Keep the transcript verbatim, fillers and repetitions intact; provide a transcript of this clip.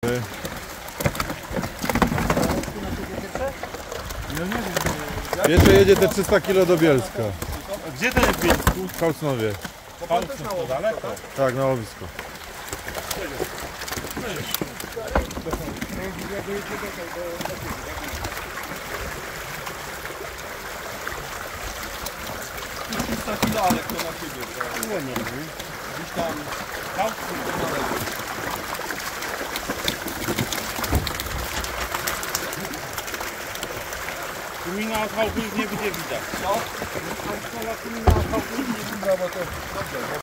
Piecze jedzie te trzysta kilo do Bielska. Gdzie to jest w Bielsku? W Hałcnowie. Hałcnowie, daleko? Tak, na łowisko. trzysta kilo, ale kto na siebie? Nie, nie, nie. Gdzieś tam Hałcnów. Gmina od Hałcnów nie będzie widać. Co? Gmina od Hałcnów nie widać, bo to...